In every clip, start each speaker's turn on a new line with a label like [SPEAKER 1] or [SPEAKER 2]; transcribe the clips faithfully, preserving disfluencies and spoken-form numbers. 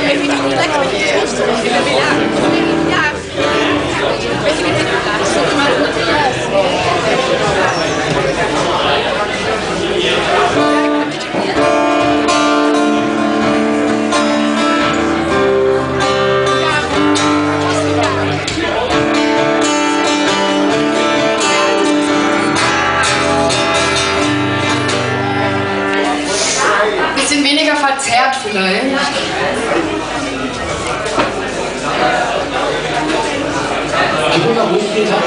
[SPEAKER 1] Bisschen weniger verzerrt vielleicht.
[SPEAKER 2] Ich muss auch ruhig Gitarre.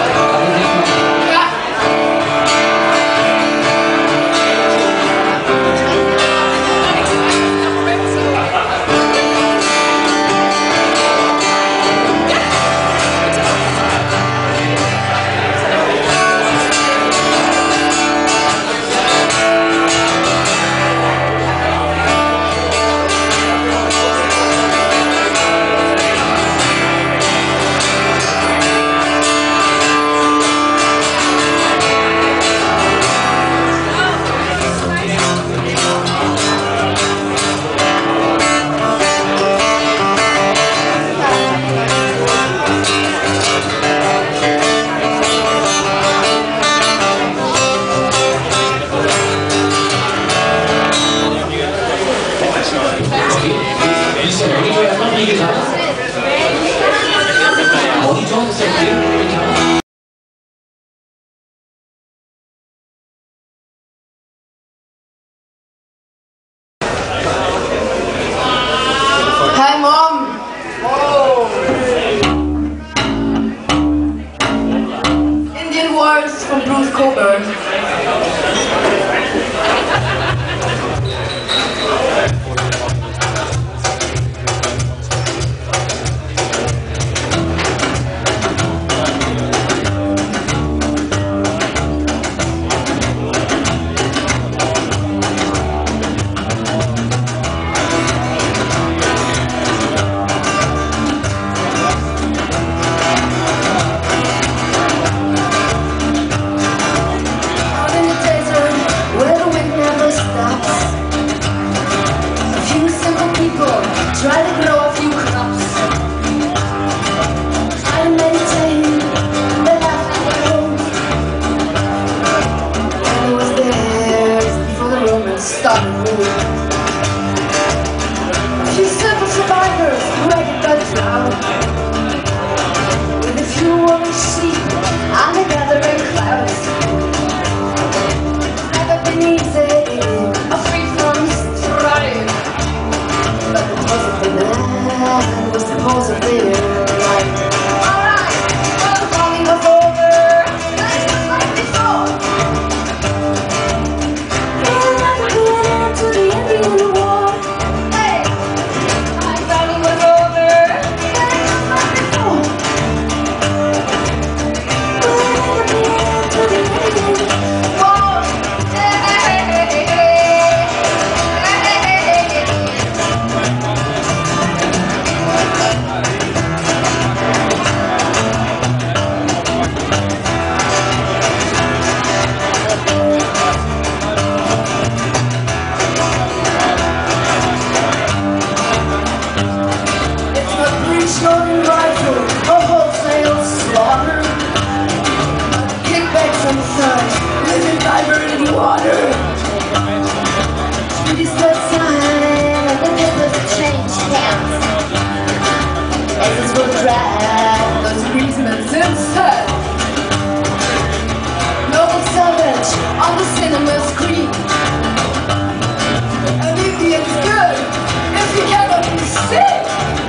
[SPEAKER 1] Hi Mom! Whoa. Indian Waltz von Bruce Cockburn.
[SPEAKER 3] Try to grow a few crops. Try to maintain the life at home. And it was there before the Romans started ruling. A few simple survivors wrecked by the drought, with a few women sheep and the gathering clouds. Never been easy, or free from strife. But the cause of the man was the cause of their life. Alright, well the farming was over, life was like before. And I put an end to the Indian war. Hey, my farming was over, life was like before. Put an end to the Indian war. Hey, hey, hey, hey, hey. Loading rifle, a wholesale slaughter. Kickbacks on the side, living by burning water. Treaties that sign, and the papers change hands. As will drag those policemen inside. Noble savage on the cinema screen. And Indian's good if you cannot be sick.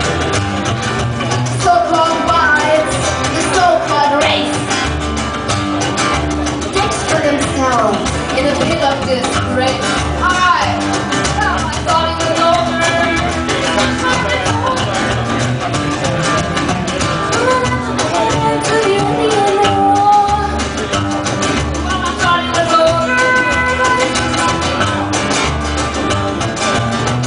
[SPEAKER 3] So-called whites, the so-called race, takes for themselves in a pit of disgrace. Alright, well, I thought it was over. To the Indian war. Well, I thought it was over.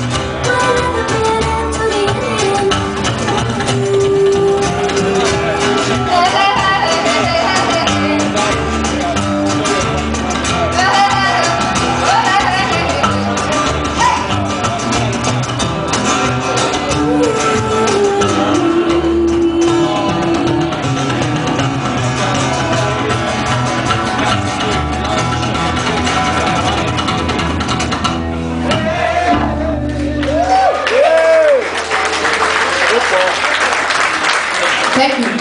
[SPEAKER 1] Becken.